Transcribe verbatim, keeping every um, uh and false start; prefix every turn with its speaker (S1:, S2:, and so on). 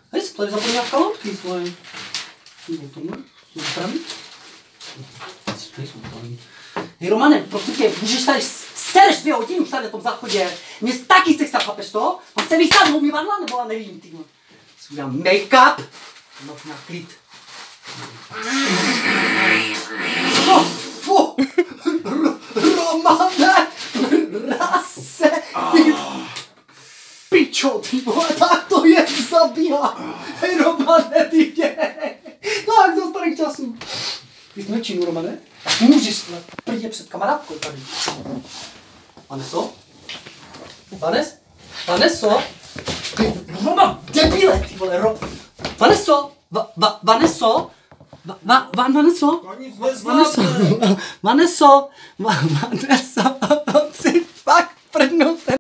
S1: Hej, jsem tady zapomněl kalotky svoje. Hej, Romane, prosím tě, můžeš tady sereš dvě hodiny už tady na tom záchodě. Mě taky chce chce, chápeš to? On chce vysát do umývadla, nebo já nevím, ty. Si udělám make-up. No, na klid. Oh, fu! Romane! Rase! Pičo, ty vole, tak to je zabíhá! Hej, Romane, ty děj! Tak, za starých časů. Ty jsi nečinu, Romane? Tak můžeš prdě před kamarádkou tady. Vaneso? Vanes? Vaneso? Ty, Roman, debile, ty vole, Ro... Vaneso? Va, va, Vaneso? Va, va, va, Vaneso? Vaneso? Vaneso? Va, Vaneso? Ty fakt prdnou ten...